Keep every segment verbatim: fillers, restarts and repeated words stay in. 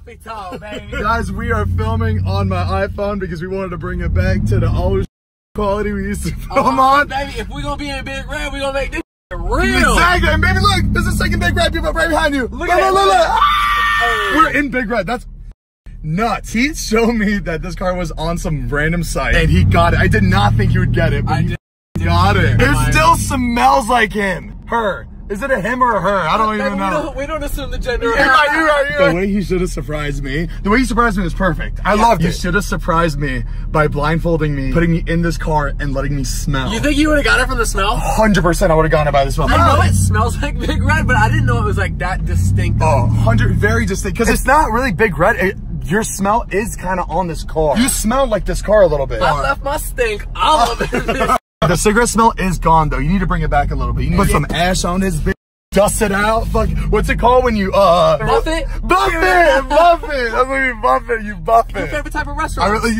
Coffee talk, baby. Guys, we are filming on my iPhone because we wanted to bring it back to the old quality we used to film oh, on. Baby, if we're gonna be in Big Red, we're gonna make this real. Exactly. And baby, look, there's a second Big Red people right behind you. Look, look, at look, look, look. Oh. We're in Big Red. That's nuts. He showed me that this car was on some random site and he got it. I did not think he would get it, but I he did. got it. It still smells like him. Her. Is it a him or a her? I don't even we know. Don't, we don't assume the gender. You're right, you're right, you're right. The way he should have surprised me, the way he surprised me was perfect. I yeah, loved it. He should have surprised me by blindfolding me, putting me in this car, and letting me smell. You think you would have got it from the smell? one hundred percent I would have gotten it by the smell. I know it smells like Big Red, but I didn't know it was like that distinct. Oh, one hundred, very distinct. Because it's not really Big Red. It, your smell is kind of on this car. You smell like this car a little bit. I left my stink all of it. The cigarette smell is gone, though. You need to bring it back a little bit. You need to put some ash on this bitch. Dust it out. Fuck. What's it called when you uh buff it? Buff it. Buff it. That's when you buff it. You buff it. Your favorite type of restaurant? I really,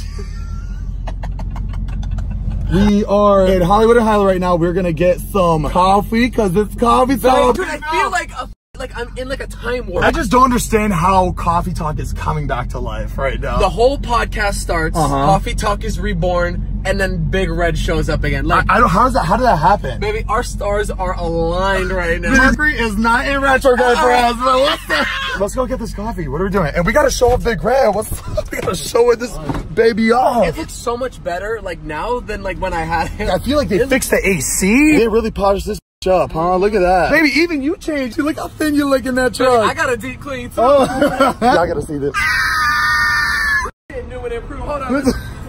we are in Hollywood and Highland right now. We're gonna get some coffee because it's coffee talk. Dude, I feel like a, like I'm in like a time warp. I just don't understand how Coffee Talk is coming back to life right now. The whole podcast starts. Uh-huh. Coffee Talk is reborn, and then Big Red shows up again. Like I, I don't. How does that? How did that happen? Baby, our stars are aligned right now. Mercury is not in retrograde for us. But what's that? Let's go get this coffee. What are we doing? And we gotta show up Big Red. What's we gotta show it this baby off. It looks so much better like now than like when I had it. I feel like they it fixed the A C. They really polished this up, huh? Look at that. Baby, even you changed. Look how thin you look in that truck. Baby, I got a deep clean too. Oh. Y'all gotta see this. New and improved. Hold on.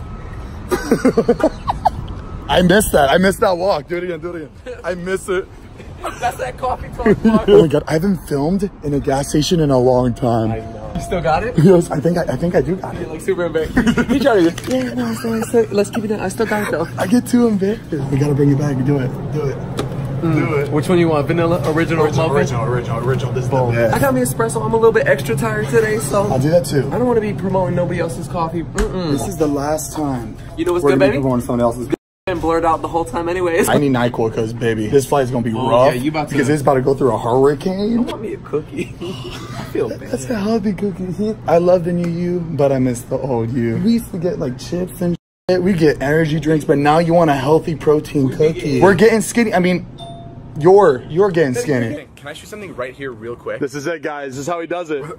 I missed that. I missed that walk. Do it again. Do it again. I miss it. That's that Coffee Talk walk. Oh my god, I haven't filmed in a gas station in a long time. I know. You still got it? Yes, I think I, I think I do got it. You're like super embarrassed. You try to do. Yeah, no, so, so, let's keep it down. I still got it though. I get too embarrassed. We gotta bring it back. Do it. Do it. Mm. Do it. Which one you want? Vanilla, original, original, original, original, original. This is the best. I got me espresso. I'm a little bit extra tired today, so I'll do that too. I don't want to be promoting nobody else's coffee. Mm-mm. This is the last time. You know what's we're good, baby? Promoting someone else's. Been blurred out the whole time, anyways. I need NyQuil because, baby, this flight is gonna be oh, rough. Yeah, you about to... Because it's about to go through a hurricane. I want me a cookie. I feel bad. That's a healthy cookie. I love the new you, but I miss the old you. We used to get like chips and shit. We get energy drinks, but now you want a healthy protein we cookie. We're getting skinny. I mean, you're you're getting skinny. Can I shoot something right here real quick? This is it, guys. This is how he does it.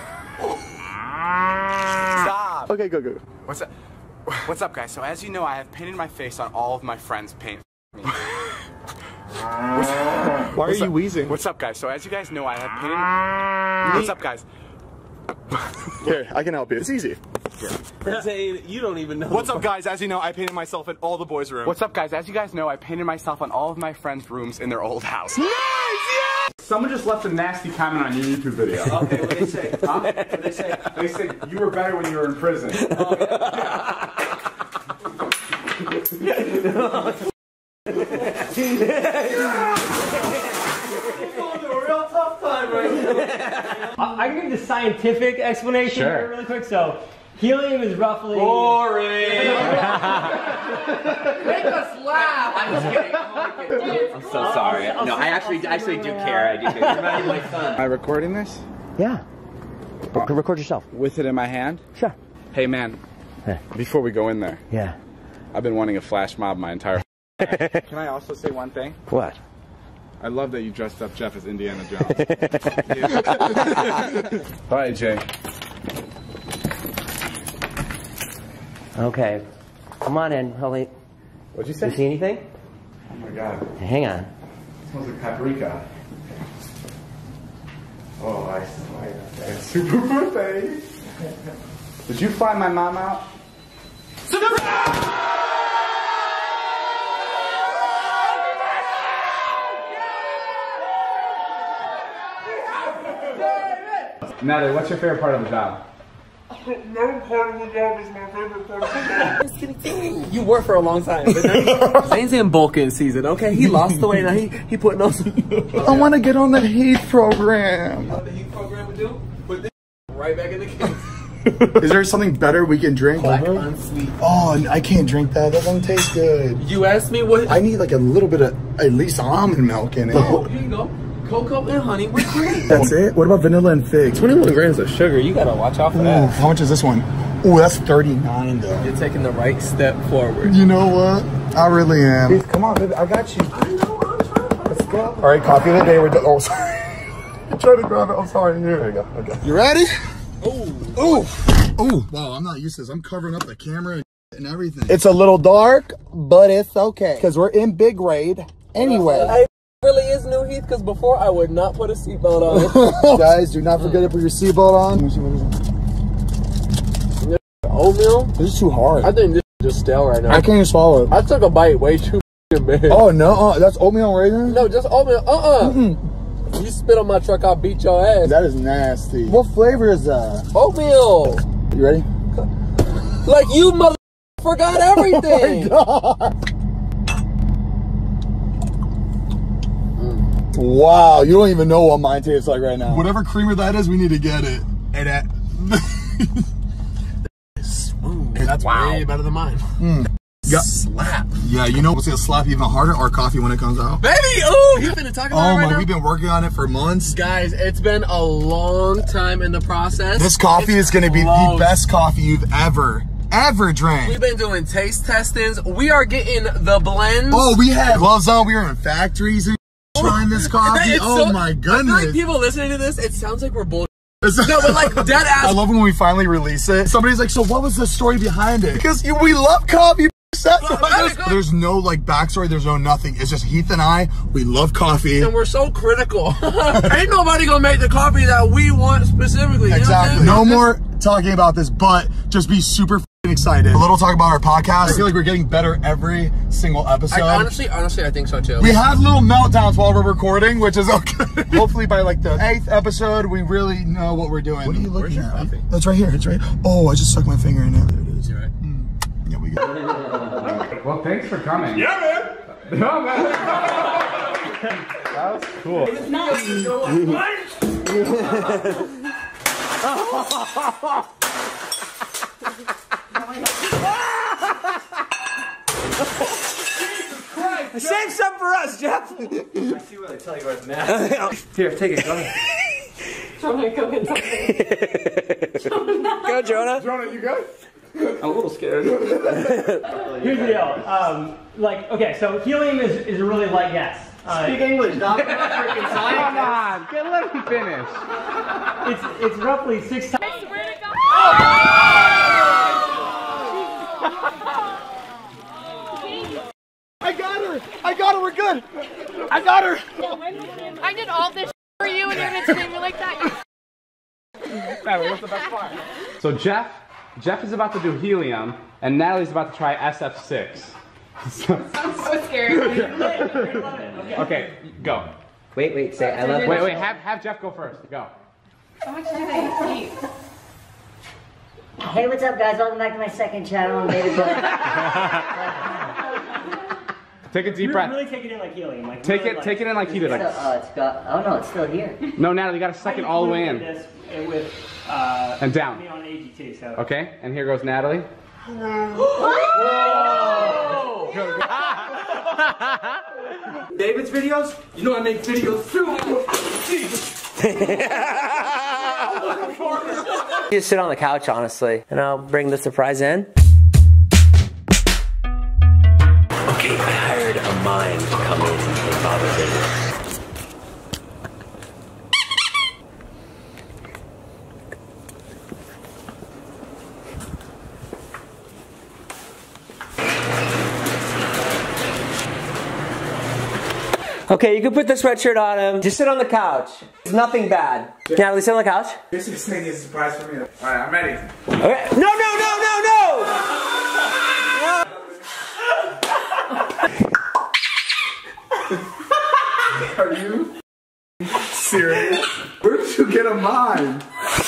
Stop. Okay, go, go, go. What's up? What's up, guys? So as you know, I have painted my face on all of my friends' paint. Why are you wheezing? What's up, guys? So as you guys know, I have painted... What's up, guys? Here, I can help you. It's easy. Yeah. Saying you don't even know. What's up, guys? As you know, I painted myself in all the boys' rooms. What's up, guys? As you guys know, I painted myself on all of my friends' rooms in their old house. Nice! Yeah! Someone just left a nasty comment on your YouTube video. Okay, what did they say? Huh? What did they say? They said you were better when you were in prison. Oh, yeah. I can give the scientific explanation sure. here really quick. So, helium is roughly... Boring! Make us laugh! I'm just kidding. I'm so sorry. I'll, I'll no, see, I actually, see actually do my, care. I do care. You're my, my son. Am I recording this? Yeah. But record yourself. With it in my hand? Sure. Hey, man. Hey. Before we go in there. Yeah. I've been wanting a flash mob my entire life. Can I also say one thing? What? I love that you dressed up Jeff as Indiana Jones. All right, Jay. Okay. Come on in. Holy. What'd you say? You see anything? Oh my God. Hey, hang on. It smells like paprika. Oh, I swear. That's super birthday. Did you find my mom out? Natalie, what's your favorite part of the job? No part of the job is my favorite part of the job. You worked for a long time. Zane's in bulking season, okay? He lost the weight, now he, he putting on some... I want to get on the heat program. You know what the heat program would do? Put this right back in the case. Is there something better we can drink? Black unsweet. Oh, I can't drink that. That doesn't taste good. You asked me what... I need like a little bit of at least almond milk in it. Oh, here you go. cocoa and honey with cream. That's it? What about vanilla and fig? twenty-one grams of sugar. You gotta watch out for Ooh, that. how much is this one? Ooh, that's thirty-nine though. You're taking the right step forward. You know what? I really am. Come on, baby. I got you. I know, I'm trying. Let's go. All right, coffee of the day. We're done. Oh, sorry. I'm trying to grab it. I'm sorry. Here we go. Okay. You ready? Ooh. Ooh. Ooh. Wow, I'm not used to this. I'm covering up the camera and everything. It's a little dark, but it's okay. Because we're in big raid anyway. Hey, it really is new, Heath, because before I would not put a seatbelt on it. Guys, do not forget to put your seatbelt on. Let me see what is it. Oatmeal? This is too hard. I think this is just stale right now. I can't even swallow it. I took a bite way too big. Oh, no. Uh, that's oatmeal and raisin? No, just oatmeal. Uh-uh. Mm-mm. You spit on my truck, I'll beat your ass. That is nasty. What flavor is that? Oatmeal. You ready? Like you mother forgot everything. Oh my God. Mm. Wow, you don't even know what mine tastes like right now. Whatever creamer that is, we need to get it. And that. That's wow. way better than mine. Mm. Yeah. Slap. Yeah, you know what's gonna slap even harder? Our coffee when it comes out. Baby, ooh, you've been talking about oh it right my, now? We've been working on it for months. Guys, it's been a long time in the process. This coffee it's is gonna be close. the best coffee you've ever, ever drank. We've been doing taste testings. We are getting the blends. Oh, we had gloves on. We were in factories and trying this coffee. It's oh so, my I feel goodness. like people listening to this, it sounds like we're bull. No, but like dead ass. I love when we finally release it. Somebody's like, so what was the story behind it? Because we love coffee. There's, there's no like backstory, there's no nothing. It's just Heath and I, we love coffee. And we're so critical. Ain't nobody gonna make the coffee that we want specifically. Exactly. You know no more talking about this, but just be super excited. A little talk about our podcast. I feel like we're getting better every single episode. I honestly, honestly, I think so too. We have little meltdowns while we're recording, which is okay. Hopefully by like the eighth episode, we really know what we're doing. What are you looking at? Coffee? That's right here, it's right. Oh, I just stuck my finger in it. There it is. You're right. Mm. Yeah, we got it. Well, thanks for coming. Yeah, man. No, man. That was cool. It's not. Save some for us, Jeff. I see what I tell you right now. Here, take it. Go ahead. Jonah, go get something. Go, Jonah. Jonah, you good? I'm a little scared. Here's the deal. Um, like, okay, so helium is, is a really light gas. Uh, Speak English, dog. Freaking Come on, get, let him finish. it's it's roughly six times. I swear to God. I got her! I got her, we're good! I got her! I did all this for you and you're gonna treat me like that. Natalie, what's the best part? So Jeff, Jeff is about to do helium, and Natalie's about to try S F six. Sounds so scary. Okay, go. Wait, wait, say I love Wait, wait, have, have Jeff go first. Go. How much do they eat? Hey, what's up, guys? Welcome back to my second channel. I'm David Bowie. Take a deep Really, breath. really take it in like helium. Like, Take really it, like, take it in like heated. So, Like, oh, it's got. Oh no, it's still here. no, Natalie, you got to suck it all the way in. This with, uh, And down. me on A G T, so. Okay, and here goes Natalie. David's videos? You know I make videos too. Just sit on the couch, honestly, and I'll bring the surprise in. Okay, I hired a mime to come in and bother David. Okay, you can put the sweatshirt on him. Just sit on the couch. It's nothing bad. Natalie, sit on the couch. This is saying it's a surprise for me. All right, I'm ready. Okay. No, no, no, no, no! Are you serious? Where did you get a mime?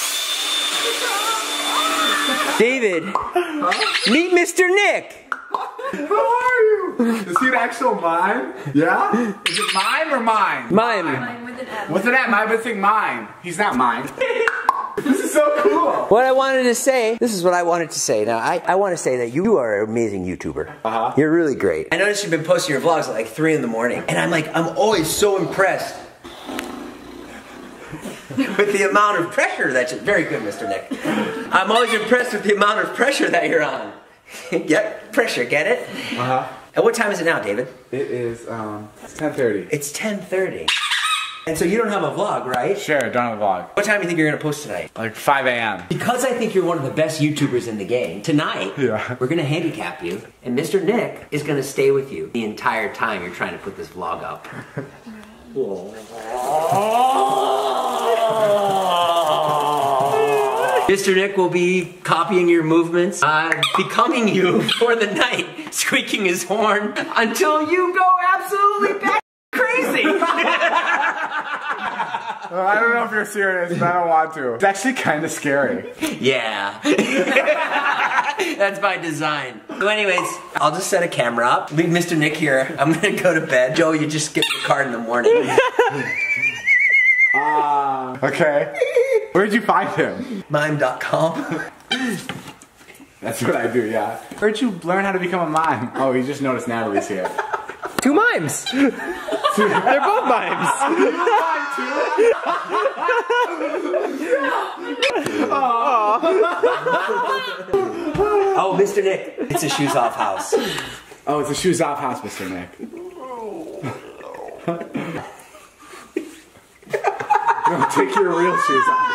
David, huh? Meet Mister Nick. How are you? Is he an actual mime? Yeah? Is it mime or mine? Mime. What's it at? Mime would think mine. He's not mine. This is so cool. What I wanted to say, this is what I wanted to say. Now, I, I want to say that you are an amazing YouTuber. Uh-huh. You're really great. I noticed you've been posting your vlogs at like three in the morning. And I'm like, I'm always so impressed with the amount of pressure that you, very good, Mister Nick. I'm always impressed with the amount of pressure that you're on. Yep, pressure, get it? Uh-huh. And what time is it now, David? It is, um, it's ten thirty. It's ten thirty. And so you don't have a vlog, right? Sure, don't have a vlog. What time do you think you're gonna post tonight? Like five A M Because I think you're one of the best YouTubers in the game, tonight, Yeah. we're gonna handicap you, and Mister Nick is gonna stay with you the entire time you're trying to put this vlog up. Mister Nick will be copying your movements, uh, becoming you for the night, squeaking his horn until you go absolutely back crazy. I don't know if you're serious, but I don't want to. It's actually kind of scary. Yeah. That's by design. So anyways, I'll just set a camera up, leave Mister Nick here. I'm gonna go to bed. Joe, you just get the card in the morning. Uh, okay. Where'd you find him? Mime dot com. That's what I do, yeah. Where'd you learn how to become a mime? Oh, you just noticed Natalie's here. Two mimes. They're both mimes. Oh, Mister Nick, it's a shoes off house. Oh, it's a shoes off house, Mister Nick. No, take your real shoes off.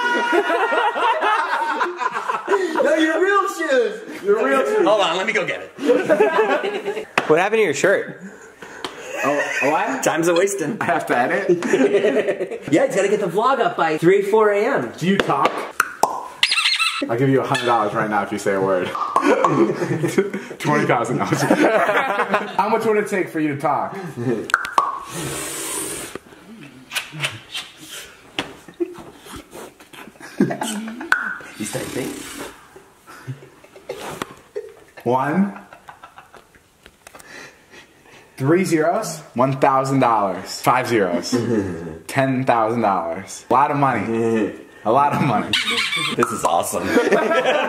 No, your real shoes. Your real shoes. Hold on, let me go get it. What happened to your shirt? Oh, what? Time's a wasting. I have to edit? Yeah, he's gotta get the vlog up by three, four A M Do you talk? I'll give you a hundred dollars right now if you say a word. Twenty thousand dollars. How much would it take for you to talk? He's typing. One. Three zeros. One thousand dollars. Five zeros. Ten thousand dollars. A lot of money. A lot of money. This is awesome.